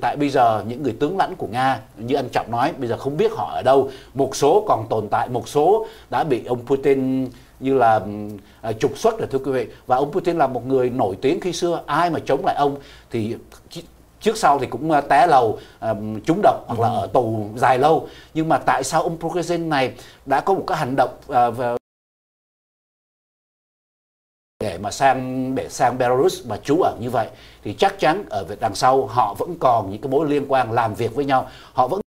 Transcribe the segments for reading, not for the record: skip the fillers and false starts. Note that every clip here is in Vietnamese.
tại bây giờ những người tướng lãnh của Nga, như anh Trọng nói, bây giờ không biết họ ở đâu. Một số còn tồn tại, một số đã bị ông Putin như là trục xuất rồi thưa quý vị. Và ông Putin là một người nổi tiếng khi xưa, ai mà chống lại ông thì trước sau thì cũng té lầu, trúng độc hoặc là ở tù dài lâu. Nhưng mà tại sao ông Prigozhin này đã có một cái hành động để sang Belarus mà trú ẩn như vậy, thì chắc chắn ở đằng sau họ vẫn còn những cái mối liên quan làm việc với nhau. Họ vẫn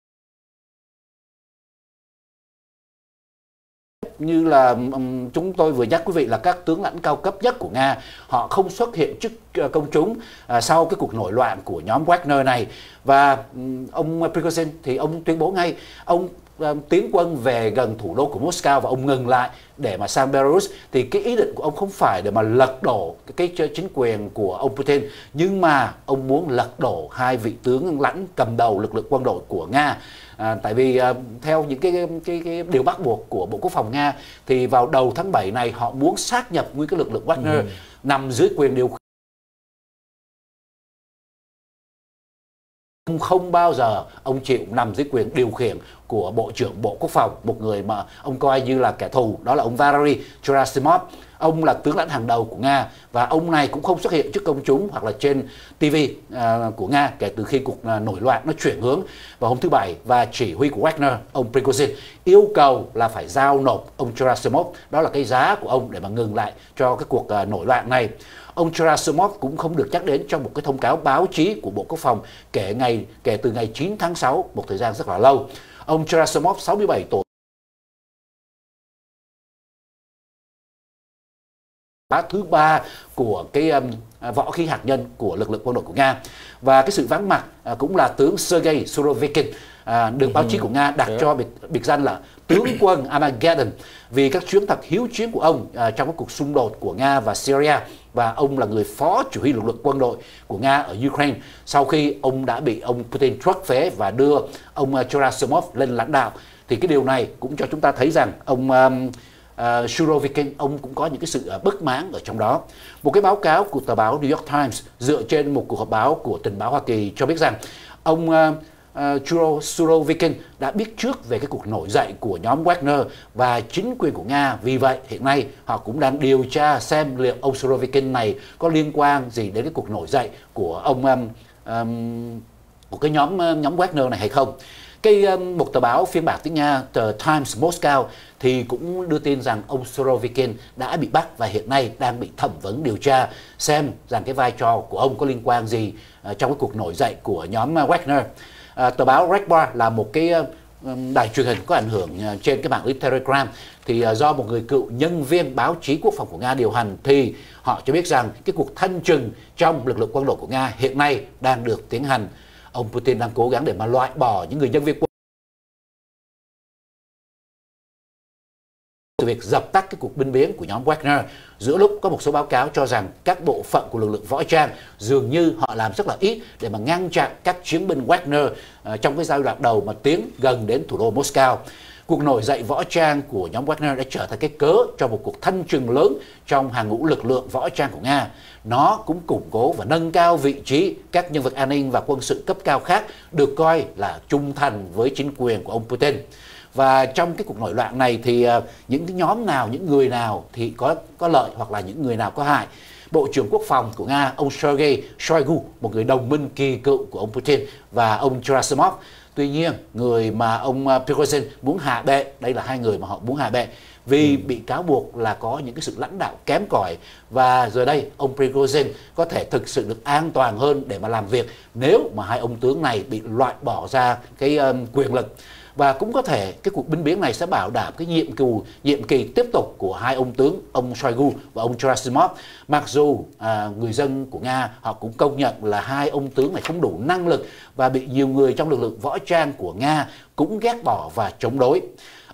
như là chúng tôi vừa nhắc quý vị là các tướng lãnh cao cấp nhất của Nga, họ không xuất hiện trước công chúng sau cái cuộc nổi loạn của nhóm Wagner này. Và ông Prigozhin thì ông tuyên bố ngay, ông tiến quân về gần thủ đô của Moscow và ông ngừng lại để mà sang Belarus. Thì cái ý định của ông không phải để mà lật đổ cái chính quyền của ông Putin, nhưng mà ông muốn lật đổ hai vị tướng lãnh cầm đầu lực lượng quân đội của Nga. Tại vì theo những cái điều bắt buộc của Bộ Quốc phòng Nga thì vào đầu tháng 7 này họ muốn sát nhập nguyên cái lực lượng Wagner nằm dưới quyền điều khiển. Ông không bao giờ ông chịu nằm dưới quyền điều khiển của Bộ trưởng Bộ Quốc phòng, một người mà ông coi như là kẻ thù, đó là ông Valery Gerasimov. Ông là tướng lãnh hàng đầu của Nga và ông này cũng không xuất hiện trước công chúng hoặc là trên TV của Nga kể từ khi cuộc nổi loạn nó chuyển hướng vào hôm thứ Bảy. Và chỉ huy của Wagner, ông Prigozhin, yêu cầu là phải giao nộp ông Gerasimov, đó là cái giá của ông để mà ngừng lại cho cái cuộc nổi loạn này. Ông Gerasimov cũng không được nhắc đến trong một cái thông cáo báo chí của Bộ Quốc phòng kể từ ngày 9 tháng 6, một thời gian rất là lâu. Ông Gerasimov, 67 tuổi, thứ ba của cái võ khí hạt nhân của lực lượng quân đội của Nga. Và cái sự vắng mặt cũng là tướng Sergei Surovikin, được báo chí của Nga đặt cho biệt danh là tướng quân Armageddon vì các chuyến thật hiếu chiến của ông trong các cuộc xung đột của Nga và Syria. Và ông là người phó chỉ huy lực lượng quân đội của Nga ở Ukraine sau khi ông đã bị ông Putin truất phế và đưa ông Gerasimov lên lãnh đạo. Thì cái điều này cũng cho chúng ta thấy rằng ông Surovikin, ông cũng có những cái sự bất mãn ở trong đó. Một cái báo cáo của tờ báo New York Times dựa trên một cuộc họp báo của tình báo Hoa Kỳ cho biết rằng ông Surovikin đã biết trước về cái cuộc nổi dậy của nhóm Wagner và chính quyền của Nga. Vì vậy hiện nay họ cũng đang điều tra xem liệu ông Surovikin này có liên quan gì đến cái cuộc nổi dậy của ông của cái nhóm Wagner này hay không. Một tờ báo phiên bản tiếng Nga, tờ Times Moscow, thì cũng đưa tin rằng ông Surovikin đã bị bắt và hiện nay đang bị thẩm vấn điều tra xem rằng cái vai trò của ông có liên quan gì trong cái cuộc nổi dậy của nhóm Wagner. Tờ báo Rekbar là một cái đài truyền hình có ảnh hưởng trên cái mạng lưới Telegram, thì do một người cựu nhân viên báo chí quốc phòng của Nga điều hành, thì họ cho biết rằng cái cuộc thanh trừng trong lực lượng quân đội của Nga hiện nay đang được tiến hành. Ông Putin đang cố gắng để mà loại bỏ những người nhân viên quân từ việc dập tắt cái cuộc binh biến của nhóm Wagner. Giữa lúc có một số báo cáo cho rằng các bộ phận của lực lượng võ trang dường như họ làm rất là ít để mà ngăn chặn các chiến binh Wagner trong cái giai đoạn đầu mà tiến gần đến thủ đô Moscow. Cuộc nổi dậy võ trang của nhóm Wagner đã trở thành cái cớ cho một cuộc thanh trừng lớn trong hàng ngũ lực lượng võ trang của Nga. Nó cũng củng cố và nâng cao vị trí các nhân vật an ninh và quân sự cấp cao khác được coi là trung thành với chính quyền của ông Putin. Và trong cái cuộc nổi loạn này thì những cái nhóm nào, những người nào thì có lợi hoặc là những người nào có hại. Bộ trưởng Quốc phòng của Nga, ông Sergei Shoigu, một người đồng minh kỳ cựu của ông Putin, và ông Gerasimov. Tuy nhiên, người mà ông Prigozhin muốn hạ bệ, đây là hai người mà họ muốn hạ bệ, vì bị cáo buộc là có những cái sự lãnh đạo kém cỏi. Và giờ đây, ông Prigozhin có thể thực sự được an toàn hơn để mà làm việc nếu mà hai ông tướng này bị loại bỏ ra cái quyền lực. Và cũng có thể cái cuộc binh biến này sẽ bảo đảm cái nhiệm kỳ tiếp tục của hai ông tướng, ông Shoigu và ông Gerasimov. Mặc dù người dân của Nga họ cũng công nhận là hai ông tướng này không đủ năng lực và bị nhiều người trong lực lượng võ trang của Nga cũng ghét bỏ và chống đối.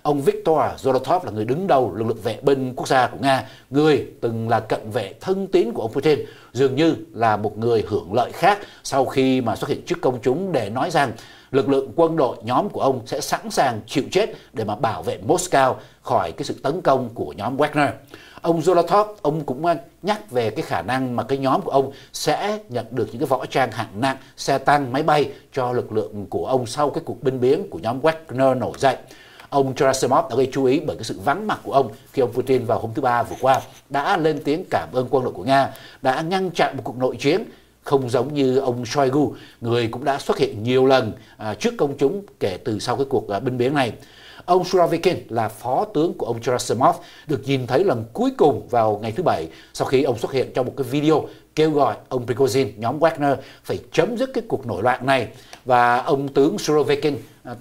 Ông Viktor Zolotov là người đứng đầu lực lượng vệ binh quốc gia của Nga, người từng là cận vệ thân tín của ông Putin, dường như là một người hưởng lợi khác sau khi mà xuất hiện trước công chúng để nói rằng lực lượng quân đội nhóm của ông sẽ sẵn sàng chịu chết để mà bảo vệ Moscow khỏi cái sự tấn công của nhóm Wagner. Ông Zolotov, ông cũng nhắc về cái khả năng mà cái nhóm của ông sẽ nhận được những cái võ trang hạng nặng, xe tăng, máy bay cho lực lượng của ông sau cái cuộc binh biến của nhóm Wagner nổi dậy. Ông Gerasimov đã gây chú ý bởi cái sự vắng mặt của ông khi ông Putin vào hôm thứ Ba vừa qua đã lên tiếng cảm ơn quân đội của Nga, đã ngăn chặn một cuộc nội chiến, không giống như ông Shoigu, người cũng đã xuất hiện nhiều lần trước công chúng kể từ sau cái cuộc binh biến này. Ông Surovikin là phó tướng của ông Gerasimov được nhìn thấy lần cuối cùng vào ngày thứ Bảy sau khi ông xuất hiện trong một cái video kêu gọi ông Prigozhin, nhóm Wagner phải chấm dứt cái cuộc nổi loạn này. Và ông tướng Surovikin,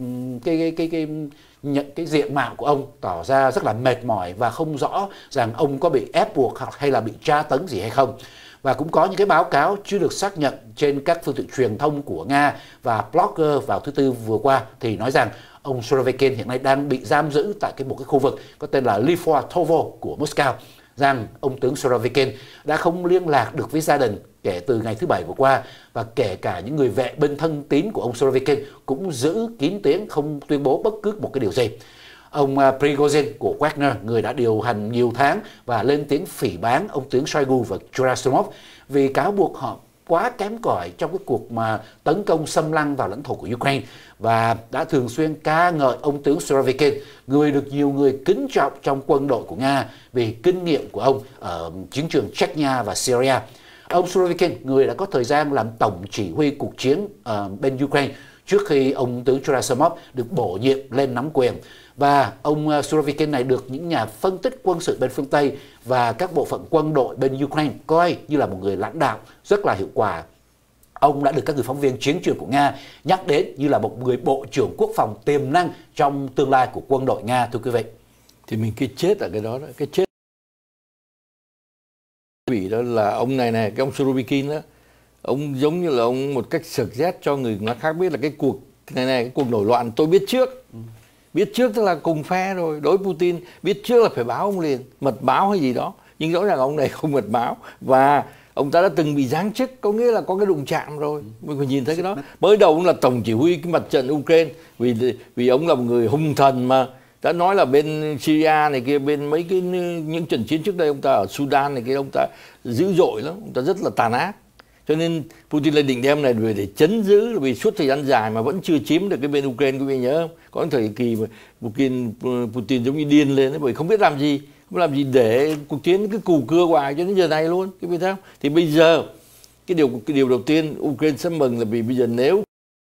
cái diện mạo của ông tỏ ra rất là mệt mỏi và không rõ rằng ông có bị ép buộc hay là bị tra tấn gì hay không. Và cũng có những cái báo cáo chưa được xác nhận trên các phương tiện truyền thông của Nga và blogger vào thứ Tư vừa qua thì nói rằng ông Surovikin hiện nay đang bị giam giữ tại một cái khu vực có tên là Lifortovo của Moscow, rằng ông tướng Surovikin đã không liên lạc được với gia đình kể từ ngày thứ Bảy vừa qua, và kể cả những người vệ binh thân tín của ông Surovikin cũng giữ kín tiếng, không tuyên bố bất cứ một cái điều gì. Ông Prigozhin của Wagner, người đã điều hành nhiều tháng và lên tiếng phỉ báng ông tướng Shoigu và Gerasimov vì cáo buộc họ quá kém cỏi trong cái cuộc mà tấn công xâm lăng vào lãnh thổ của Ukraine, và đã thường xuyên ca ngợi ông tướng Surovikin, người được nhiều người kính trọng trong quân đội của Nga vì kinh nghiệm của ông ở chiến trường Chechnya và Syria. Ông Surovikin, người đã có thời gian làm tổng chỉ huy cuộc chiến bên Ukraine trước khi ông tướng Gerasimov được bổ nhiệm lên nắm quyền. Và ông Surovikin này được những nhà phân tích quân sự bên phương Tây và các bộ phận quân đội bên Ukraine coi như là một người lãnh đạo rất là hiệu quả. Ông đã được các người phóng viên chiến trường của Nga nhắc đến như là một người bộ trưởng quốc phòng tiềm năng trong tương lai của quân đội Nga, thưa quý vị. Thì mình cái chết ở cái đó, cái chết bị đó là ông này, cái ông Surovikin đó, ông giống như là ông một cách suggest cho người khác biết là cái cuộc cái cuộc nổi loạn tôi biết trước. Biết trước tức là cùng phe rồi, đối với Putin biết trước là phải báo ông liền, mật báo hay gì đó. Nhưng rõ ràng ông này không mật báo, và ông ta đã từng bị giáng chức, có nghĩa là có cái đụng chạm rồi. Mình phải nhìn thấy cái đó. Mới đầu ông là tổng chỉ huy cái mặt trận Ukraine, vì ông là một người hung thần mà. Đã nói là bên Syria này kia, bên mấy cái những trận chiến trước đây ông ta ở Sudan này kia, ông ta dữ dội lắm, ông ta rất là tàn ác. Cho nên Putin lên định đem này về để chấn giữ, vì suốt thời gian dài mà vẫn chưa chiếm được cái bên Ukraine, quý vị nhớ không? Có những thời kỳ mà Putin giống như điên lên, bởi không biết làm gì, không làm gì để cuộc chiến cứ cù cưa hoài cho đến giờ này luôn, quý vị thấy không? Thì bây giờ cái điều đầu tiên Ukraine sẽ mừng là vì bây giờ nếu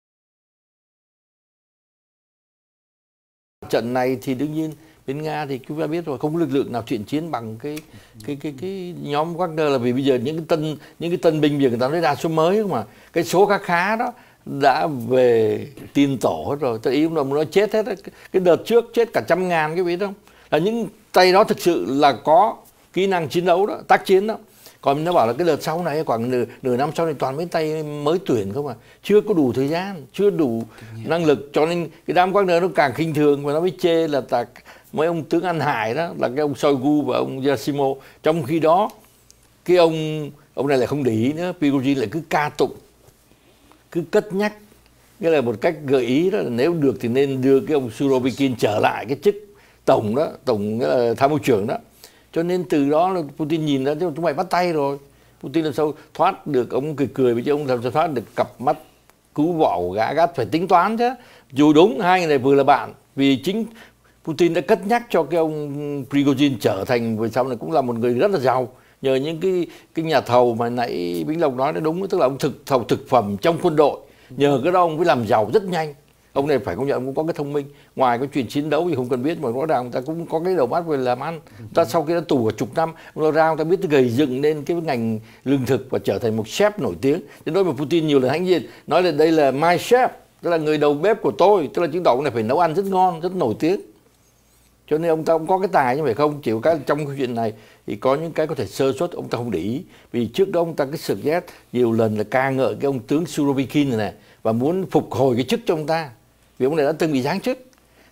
trận này thì đương nhiên bên Nga thì chúng ta biết rồi, không có lực lượng nào thiện chiến bằng cái nhóm Wagner, là vì bây giờ những cái tân binh việc người ta nói đa số mới mà cái số khá đó đã về tin tổ hết rồi. Tôi ý ông đồng nó chết hết. Cái đợt trước chết cả 100.000, cái biết không? Là những tay đó thực sự là có kỹ năng chiến đấu đó, tác chiến đó. Còn nó bảo là cái đợt sau này khoảng nửa năm sau này toàn mấy tay mới tuyển không à, chưa có đủ thời gian, chưa đủ năng lực, cho nên cái đám Wagner nó càng khinh thường và nó mới chê là mấy ông tướng ăn hại đó là cái ông Shoigu và ông Gerasimov. Trong khi đó cái ông này lại không để ý nữa, Prigozhin lại cứ ca tụng, cứ cất nhắc, nghĩa là một cách gợi ý đó là nếu được thì nên đưa cái ông Surovikin trở lại cái chức tổng đó, tổng nghĩa là tham mưu trưởng đó. Cho nên từ đó là Putin nhìn ra chúng mày bắt tay rồi. Putin làm sao thoát được, ông cười với chứ ông làm sao thoát được cặp mắt cứu vỏ của gã phải tính toán chứ. Dù đúng hai người này vừa là bạn, vì chính Putin đã cất nhắc cho cái ông Prigozhin trở thành về sau này cũng là một người rất là giàu, nhờ những cái nhà thầu mà nãy Vĩnh Lộc nói nó đúng, tức là ông thầu thực phẩm trong quân đội, nhờ cái đó ông mới làm giàu rất nhanh. Ông này phải công nhận cũng có cái thông minh, ngoài cái chuyện chiến đấu thì không cần biết, mà rõ ràng người ta cũng có cái đầu óc về làm ăn. Ta sau khi đã tù cả chục năm, nó ra người ta biết gầy dựng lên cái ngành lương thực và trở thành một chef nổi tiếng. Đến nỗi mà Putin nhiều lần hãnh diện nói là đây là my chef, tức là người đầu bếp của tôi, tức là chứng tỏ ông này phải nấu ăn rất ngon, rất nổi tiếng. Cho nên ông ta cũng có cái tài, nhưng phải không chịu cái trong cái chuyện này thì có những cái có thể sơ suất ông ta không để ý, vì trước đó ông ta cái suggest nhiều lần là ca ngợi cái ông tướng Surovikin này và muốn phục hồi cái chức cho ông ta, vì ông này đã từng bị giáng chức.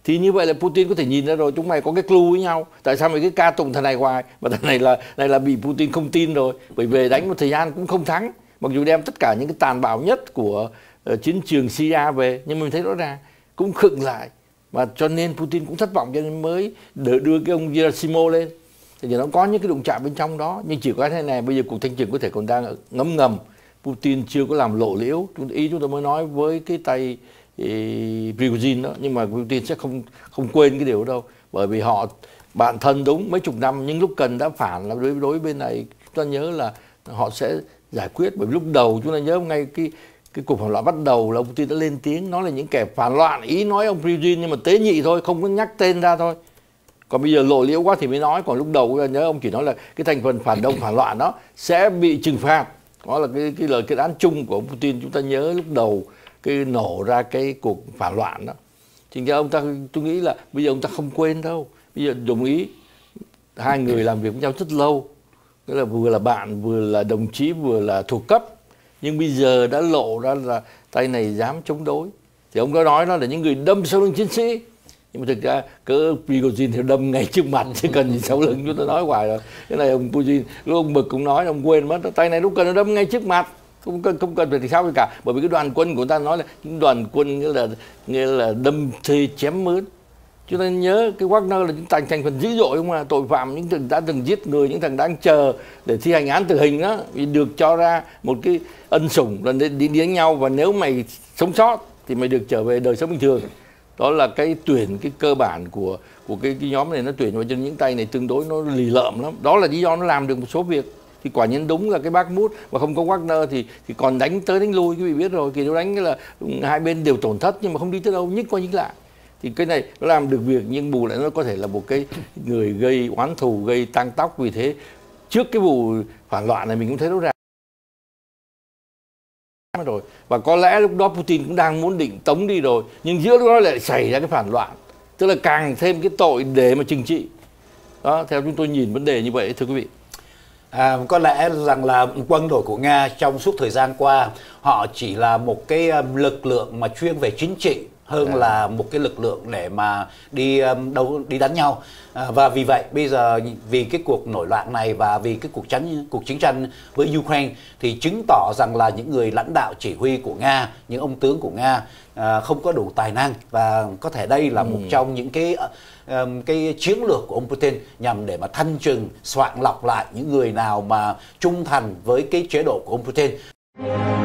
Thì như vậy là Putin có thể nhìn ra rồi, chúng mày có cái clue với nhau. Tại sao mày cứ ca tụng thằng này hoài, mà thằng này là bị Putin không tin rồi, bởi vì đánh một thời gian cũng không thắng, mặc dù đem tất cả những cái tàn bạo nhất của chiến trường Syria về, nhưng mình thấy rõ ràng cũng khựng lại, và cho nên Putin cũng thất vọng, cho nên mới đưa cái ông Gerasimov lên. Thì nó có những cái đụng chạm bên trong đó, nhưng chỉ có thế này, bây giờ cuộc thanh trừng có thể còn đang ngấm ngầm, Putin chưa có làm lộ liễu. Ý chúng tôi mới nói với cái tay Prigozhin đó, nhưng mà Putin sẽ không quên cái điều đó đâu, bởi vì họ bạn thân đúng mấy chục năm, nhưng lúc cần đã phản, là đối bên này chúng ta nhớ là họ sẽ giải quyết. Bởi vì lúc đầu chúng ta nhớ ngay cái cuộc phản loạn bắt đầu là ông Putin đã lên tiếng nói là những kẻ phản loạn, ý nói ông Prigozhin nhưng mà tế nhị thôi, không có nhắc tên ra thôi. Còn bây giờ lộ liễu quá thì mới nói, còn lúc đầu nhớ ông chỉ nói là cái thành phần phản động phản loạn đó sẽ bị trừng phạt. Đó là cái lời kết án chung của ông Putin. Chúng ta nhớ lúc đầu cái nổ ra cái cuộc phản loạn đó. Chính ra ông ta, tôi nghĩ là bây giờ ông ta không quên đâu. Bây giờ đồng ý, hai người làm việc với nhau rất lâu, tức là vừa là bạn, vừa là đồng chí, vừa là thuộc cấp, nhưng bây giờ đã lộ ra là tay này dám chống đối. Thì ông có nói đó là những người đâm sau lưng chiến sĩ, nhưng mà thực ra cỡ Prigozhin thì đâm ngay trước mặt, chứ cần gì sau lưng. Chúng ta nói hoài rồi, cái này ông Putin lúc ông Mực cũng nói, ông quên mất, tay này lúc cần nó đâm ngay trước mặt, không cần phải thì sao cả. Bởi vì cái đoàn quân của người ta nói là những đoàn quân nghĩa là đâm thê chém mướn. Chúng ta nhớ cái Wagner là những thành phần dữ dội, không à, tội phạm, những thằng đã từng giết người, những thằng đang chờ để thi hành án tử hình đó, vì được cho ra một cái ân sủng là đi đánh nhau, và nếu mày sống sót thì mày được trở về đời sống bình thường. Đó là cái tuyển, cái cơ bản của cái nhóm này, nó tuyển vào cho những tay này tương đối nó lì lợm lắm. Đó là lý do nó làm được một số việc. Thì quả nhiên đúng là cái Bakhmut mà không có Wagner thì còn đánh tới đánh lui, quý vị biết rồi, kỳ đấu đánh là hai bên đều tổn thất nhưng mà không đi tới đâu, nhích qua nhích lại. Thì cái này nó làm được việc, nhưng bù lại nó có thể là một cái người gây oán thù, gây tang tóc. Vì thế trước cái vụ phản loạn này mình cũng thấy rõ ràng rồi, và có lẽ lúc đó Putin cũng đang muốn định tống đi rồi, nhưng giữa lúc đó lại xảy ra cái phản loạn, tức là càng thêm cái tội để mà trừng trị đó. Theo chúng tôi nhìn vấn đề như vậy, thưa quý vị. Có lẽ rằng là quân đội của Nga trong suốt thời gian qua họ chỉ là một cái lực lượng mà chuyên về chính trị hơn là một cái lực lượng để mà đi đánh nhau. Và vì vậy bây giờ vì cái cuộc nổi loạn này và vì cái cuộc chiến tranh với Ukraine thì chứng tỏ rằng là những người lãnh đạo chỉ huy của Nga, những ông tướng của Nga không có đủ tài năng, và có thể đây là một trong những cái chiến lược của ông Putin nhằm để mà thanh trừng, soạn lọc lại những người nào mà trung thành với cái chế độ của ông Putin.